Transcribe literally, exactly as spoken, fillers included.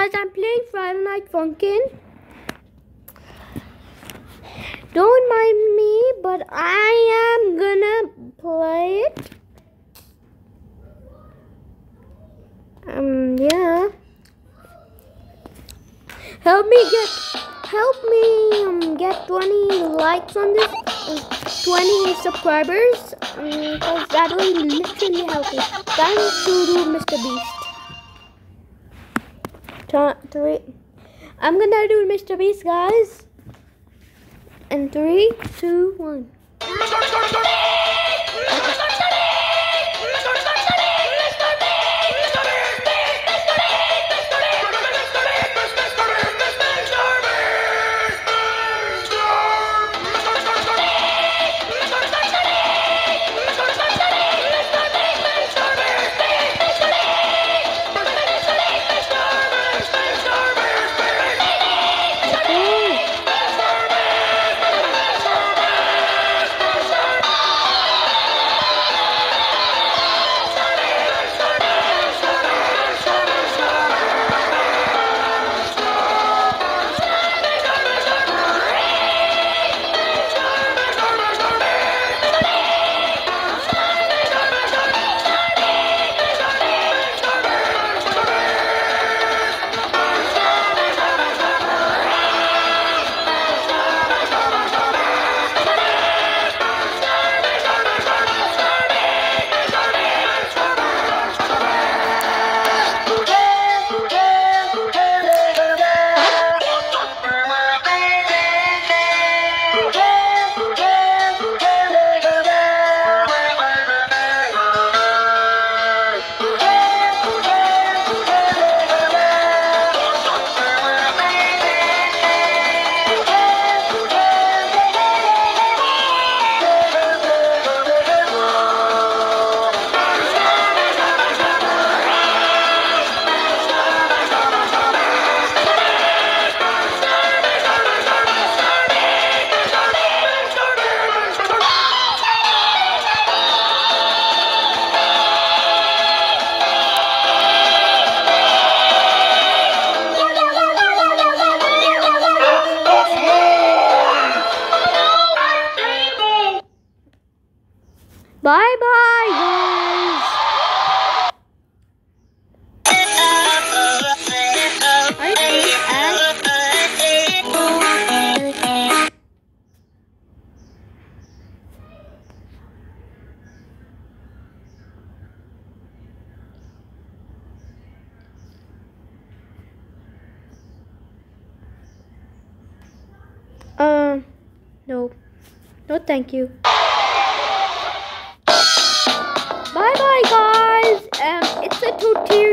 guys, I'm playing Friday Night Funkin. Don't mind me, but I am gonna play it. Um, yeah. Help me get, help me um, get twenty likes on this, uh, twenty subscribers, because um, that will literally help me. Thanks to do Mister Beast. Three. I'm gonna do Mister Beast, guys. And three, two, one. Bye bye, guys. I Uh, no. No, thank you. Bye bye, guys. Um, it's a two tier.